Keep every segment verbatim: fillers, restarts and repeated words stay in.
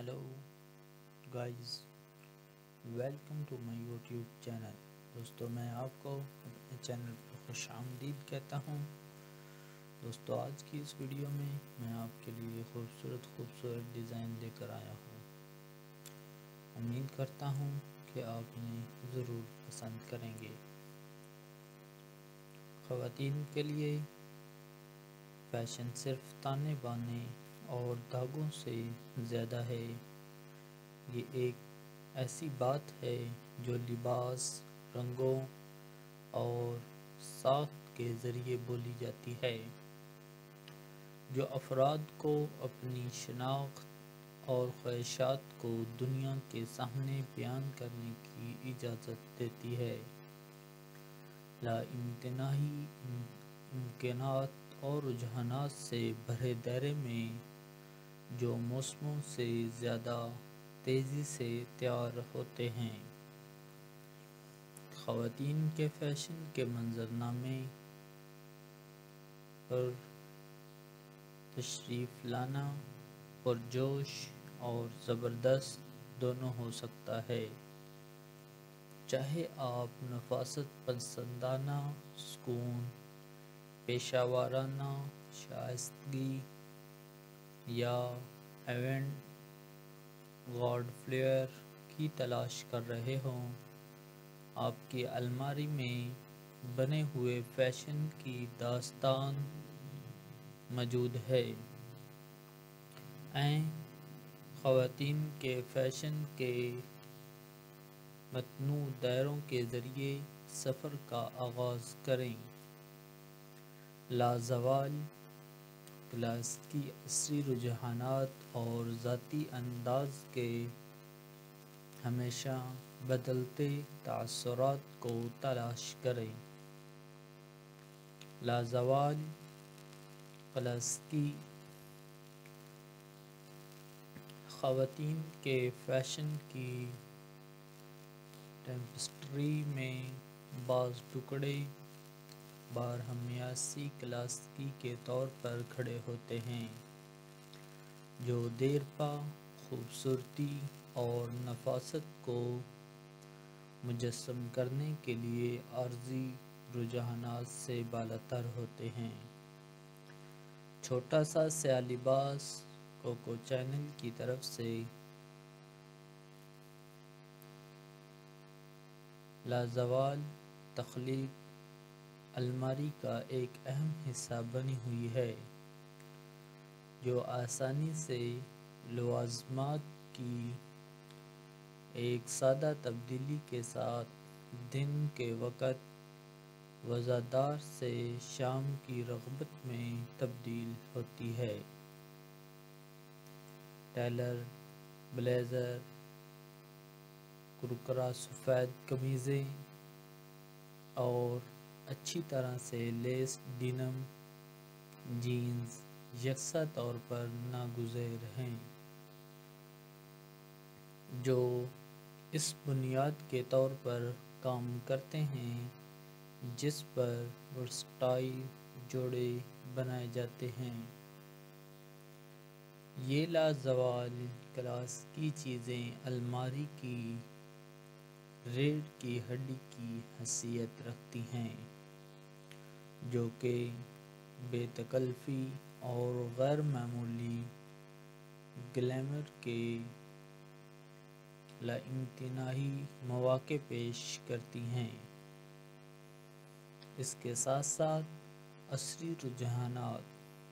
Hello guys, welcome to my YouTube channel. दोस्तों, मैं आपको अपने चैनल पर खुश आमदीद कहता हूँ। दोस्तों, आज की इस वीडियो में मैं आपके लिए खूबसूरत खूबसूरत डिज़ाइन लेकर आया हूँ। उम्मीद करता हूँ कि आप इन्हें ज़रूर पसंद करेंगे। ख़वातीन के लिए फैशन सिर्फ ताने बाने और धागों से ज़्यादा है। ये एक ऐसी बात है जो लिबास, रंगों और साख्त के ज़रिए बोली जाती है, जो अफराद को अपनी शनाख्त और ख्वाहिशात को दुनिया के सामने बयान करने की इजाज़त देती है। लाइम्तनाही इम्कानात और रुझानात से भरे दायरे में जो मौसमों से ज़्यादा तेज़ी से तैयार होते हैं। ख़वातीन के फ़ैशन के मंज़रनामे पर तशरीफ़ लाना पुरजोश और ज़बरदस्त दोनों हो सकता है। चाहे आप नफासत पसंदाना सुकून, पेशावराना शाइस्तगी या एवेंट गार्ड फ्लेयर की तलाश कर रहे हों, आपकी अलमारी में बने हुए फैशन की दास्तान मौजूद है। ऐं ख़वातीन के फैशन के मतनू दायरों के ज़रिए सफ़र का आगाज़ करें। लाज़वाल क्लासिकी असरी रुझानात और ज़ाती अंदाज़ के हमेशा बदलते तासुरात को तलाश करें। लाज़वाल क्लासिकी ख़वातीन के फ़ैशन की टेम्पस्ट्री में बाज़ टुकड़े बारहमासी क्लासिकी के तौर पर खड़े होते हैं, जो देरपा खूबसूरती और नफासत को मुजस्सम करने के लिए आर्ज़ी रुझानात से बालातर होते हैं। छोटा सा स्याह लिबास कोको चैनल की तरफ से लाज़वाल तख्लीक अलमारी का एक अहम हिस्सा बनी हुई है, जो आसानी से लवाज़मात की एक सादा तब्दीली के साथ दिन के वक़्त वज़ादार से शाम की रग़बत में तब्दील होती है। टेलर, ब्लेज़र, कुरकुरा सफ़ेद कमीज़ें और अच्छी तरह से लेस डिनम जीन्स यकसा तौर पर नागुज़ेर हैं, जो इस बुनियाद के तौर पर काम करते हैं जिस पर वर्सटाइल जोड़े बनाए जाते हैं। ये लाज़वाल क्लास की चीज़ें अलमारी की रीढ़ की हड्डी की हैसियत रखती हैं, जो कि बेतकल्फ़ी और गैर मामूली ग्लैमर के लाइम्तनाही मौक़े पेश करती हैं। इसके साथ साथ असरी रुझानात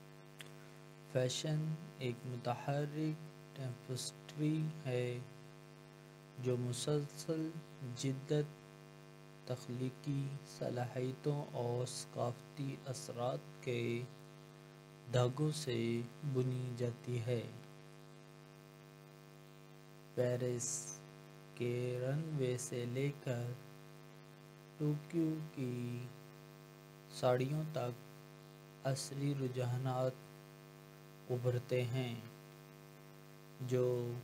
फैशन एक मुतहर्रिक टेम्पस्ट्री है, जो मुसलसल जिद्दत, तख्लीकी सलाहियतों और सक़ाफ़ती असरात के धागों से बुनी जाती है। पेरिस के रनवे से लेकर टोक्यो की साड़ियों तक असरी रुझानात उभरते हैं, जो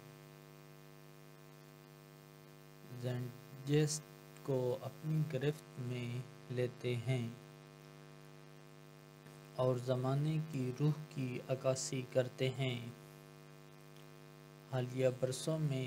ज़ेटजेस्ट को अपनी गिरफ्त में लेते हैं और ज़माने की रूह की अक्कासी करते हैं। حالیہ برسوں میں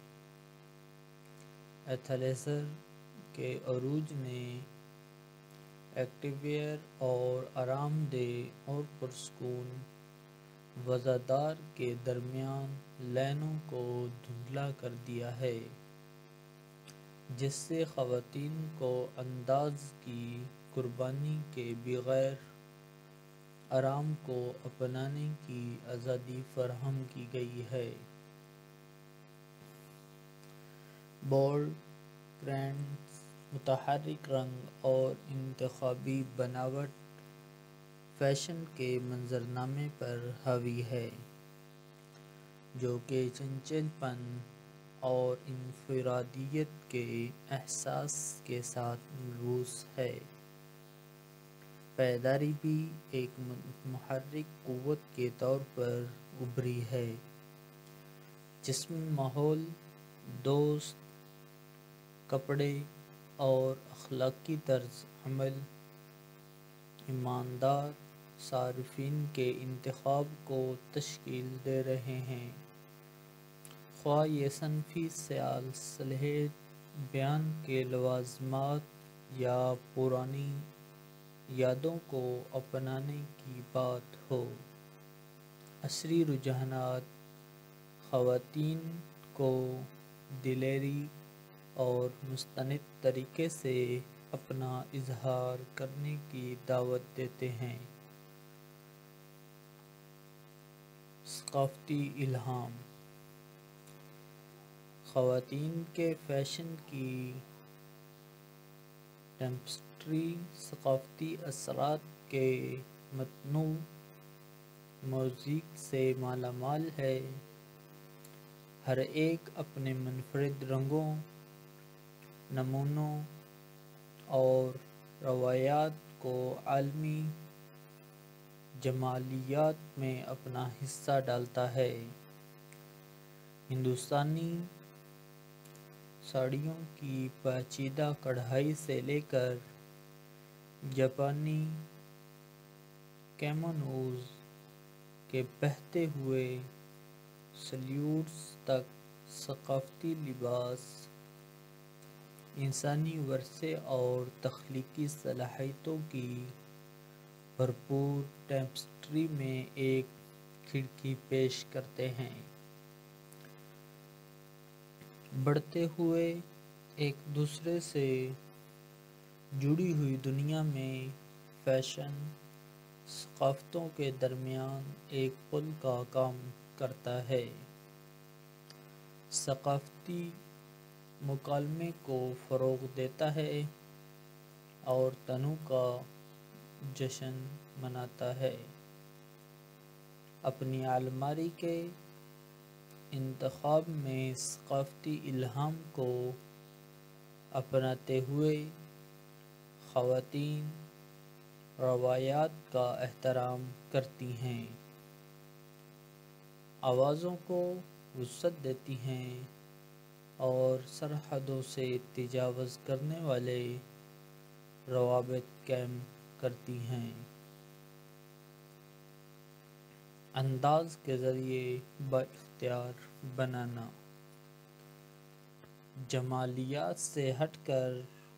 ایتھلیزر کے عروج نے ایکٹیو ویئر اور آرام دہ اور پرسکون وزادار کے درمیان لائنوں کو دھندلا کر دیا ہے، جس سے خواتین کو انداز کی قربانی کے بغیر آرام کو اپنانے کی آزادی فراہم کی گئی ہے۔ بولڈ پرنٹس، متحرک رنگ اور انتخابی بناوٹ فیشن کے منظرنامے پر حاوی ہے، جو کہ چنچل پن اور انفرادیت کے احساس کے ساتھ ملبوس ہے۔ پائیداری بھی ایک محرک قوت کے طور پر ابھری ہے، جس میں ماحول دوست کپڑے اور اخلاقی طرز عمل ایماندار صارفین کے انتخاب کو تشکیل دے رہے ہیں، خواہ یہ صنفی صلاحیت، بیان کے لوازمات یا پرانی یادوں کو اپنانے کی بات ہو۔ عصری رجحانات خواتین کو دلیری اور مستند طریقے سے اپنا اظہار کرنے کی دعوت دیتے ہیں۔ ثقافتی الہام: خواتین کے فیشن کی ٹیپسٹری ثقافتی اثرات کے متنوع موزیک سے مالا مال ہے، ہر ایک اپنے منفرد رنگوں، نمونوں اور روایات کو عالمی جمالیات میں اپنا حصہ ڈالتا ہے۔ ہندوستانی ساڑیوں کی پیچیدہ کڑھائی سے لے کر جاپانی کیمونوز کے بہتے ہوئے سلیوٹس تک، ثقافتی لباس انسانی ورثے اور تخلیقی صلاحیتوں کی بھرپور ٹیپسٹری میں ایک کھڑکی پیش کرتے ہیں۔ بڑھتے ہوئے ایک دوسرے سے جڑی ہوئی دنیا میں، فیشن ثقافتوں کے درمیان ایک پل کا کام کرتا ہے، ثقافتی مکالمے کو فروغ دیتا ہے اور تنوع کا جشن مناتا ہے۔ اپنی الماری کے انتخاب میں ثقافتی الہام کو اپناتے ہوئے، خواتین روایات کا احترام کرتی ہیں، آوازوں کو وسعت دیتی ہیں اور سرحدوں سے تجاوز کرنے والے روابط قائم کرتی ہیں۔ انداز کے ذریعے بااختیار بنانا: جمالیات سے ہٹ کر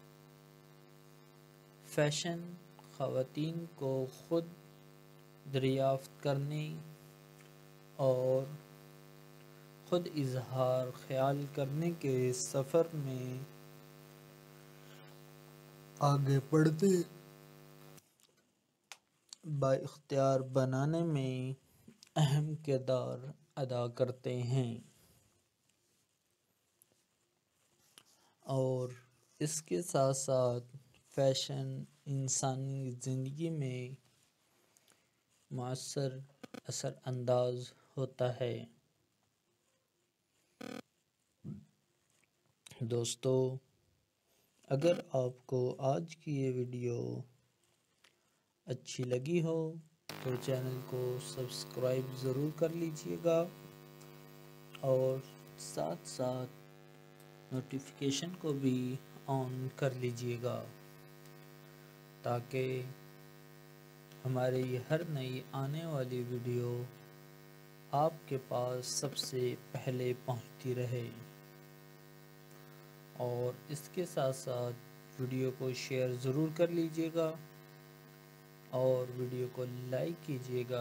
فیشن خواتین کو خود دریافت کرنے اور خود اظہار خیال کرنے کے سفر میں آگے بڑھتے بااختیار بنانے میں اہم کردار ادا کرتے ہیں، اور اس کے ساتھ ساتھ فیشن انسانی زندگی میں مؤثر اثر انداز ہوتا ہے۔ دوستو، اگر آپ کو آج کی یہ ویڈیو اچھی لگی ہو تو چینل کو سبسکرائب ضرور کر لیجئے گا اور ساتھ ساتھ نوٹیفیکیشن کو بھی آن کر لیجئے گا، تاکہ ہماری ہر نئی آنے والی ویڈیو آپ کے پاس سب سے پہلے پہنچتی رہے۔ اور اس کے ساتھ ساتھ ویڈیو کو شیئر ضرور کر لیجئے گا اور ویڈیو کو لائک کیجئے گا۔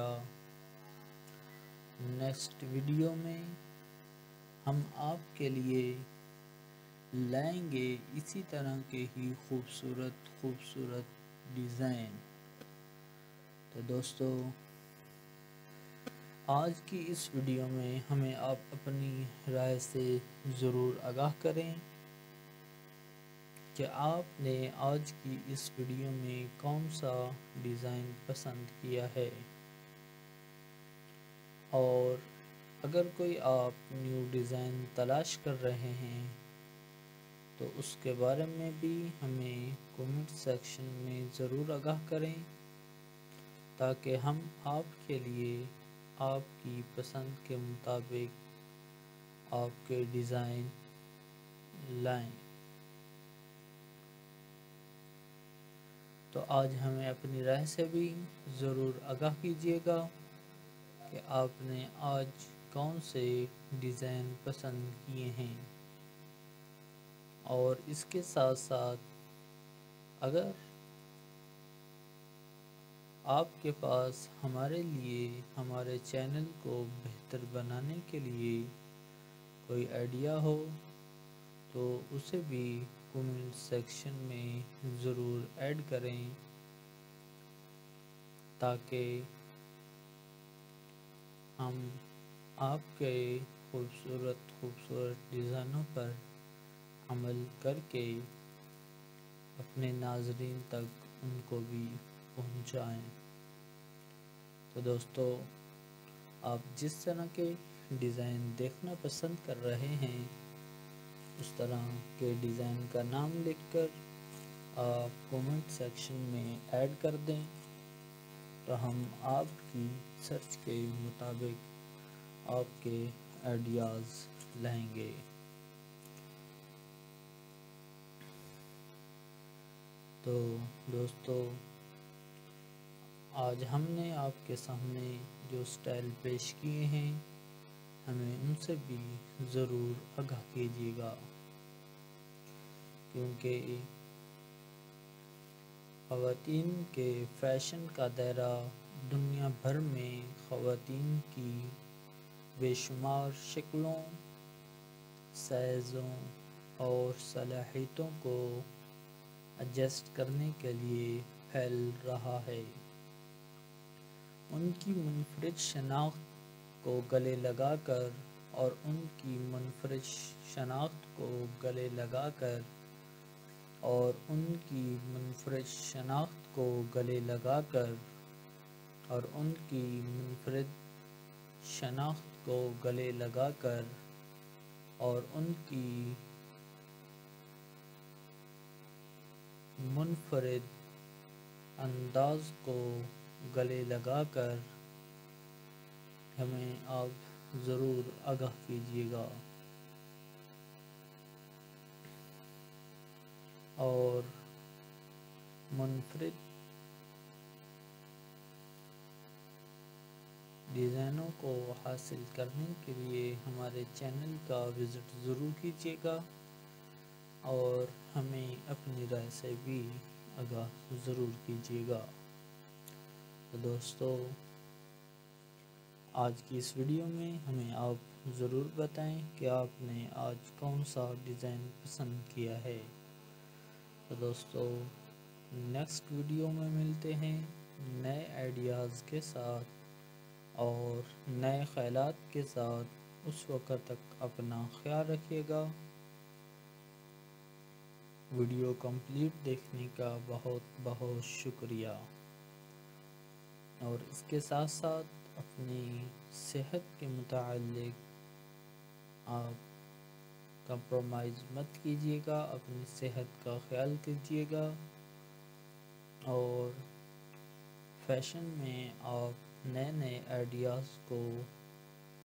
نیکسٹ ویڈیو میں ہم آپ کے لیے لائیں گے اسی طرح کے ہی خوبصورت خوبصورت ڈیزائن۔ تو دوستو، آج کی اس ویڈیو میں ہمیں آپ اپنی رائے سے ضرور آگاہ کریں کہ آپ نے آج کی اس ویڈیو میں کون سا ڈیزائن پسند کیا ہے، اور اگر کوئی آپ نیو ڈیزائن تلاش کر رہے ہیں تو اس کے بارے میں بھی ہمیں کمنٹ سیکشن میں ضرور آگاہ کریں تاکہ ہم آپ کے لیے آپ کی پسند کے مطابق آپ کے ڈیزائن لائیں۔ تو آج ہمیں اپنی رائے سے بھی ضرور آگاہ کیجیے گا کہ آپ نے آج کون سے ڈیزائن پسند کیے ہیں، اور اس کے ساتھ ساتھ اگر آپ کے پاس ہمارے لیے ہمارے چینل کو بہتر بنانے کے لیے کوئی آئیڈیا ہو تو اسے بھی کمنٹ سیکشن میں ضرور ایڈ کریں تاکہ ہم آپ کے خوبصورت خوبصورت ڈیزائنوں پر عمل کر کے اپنے ناظرین تک ان کو بھی پہنچائیں۔ تو دوستو، آپ جس طرح کے ڈیزائن دیکھنا پسند کر رہے ہیں اس طرح کے ڈیزائن کا نام لکھ کر آپ کمنٹ سیکشن میں ایڈ کر دیں تو ہم آپ کی سرچ کے مطابق آپ کے آئیڈیاز لائیں گے۔ تو دوستو، آج ہم نے آپ کے سامنے جو سٹائل پیش کیے ہیں ہمیں ان سے بھی ضرور آگاہ کیجیے گا، کیونکہ خواتین کے فیشن کا دائرہ دنیا بھر میں خواتین کی بے شمار شکلوں، سائزوں اور صلاحیتوں کو ایڈجسٹ کرنے کے لیے پھیل رہا ہے۔ ان کی منفرد شناخت کو گلے لگا کر اور ان کی منفرد شناخت کو گلے لگا کر اور ان کی منفرد شناخت کو گلے لگا کر اور ان کی منفرد شناخت کو گلے لگا کر اور ان کی منفرد انداز کو گلے لگا کر ہمیں آپ ضرور آگاہ کیجیے گا، اور منفرد ڈیزائنوں کو حاصل کرنے کے لیے ہمارے چینل کا وزٹ ضرور کیجیے گا اور ہمیں اپنی رائے سے بھی آگاہ ضرور کیجیے گا۔ تو دوستو، آج کی اس ویڈیو میں ہمیں آپ ضرور بتائیں کہ آپ نے آج کون سا ڈیزائن پسند کیا ہے۔ تو دوستو، نیکسٹ ویڈیو میں ملتے ہیں نئے آئیڈیاز کے ساتھ اور نئے خیالات کے ساتھ۔ اس وقت تک اپنا خیال رکھیے گا۔ ویڈیو کمپلیٹ دیکھنے کا بہت بہت شکریہ، اور اس کے ساتھ ساتھ اپنی صحت کے متعلق آپ کمپرومائز مت کیجیے گا، اپنی صحت کا خیال کیجیے گا، اور فیشن میں آپ نئے نئے آئیڈیاز کو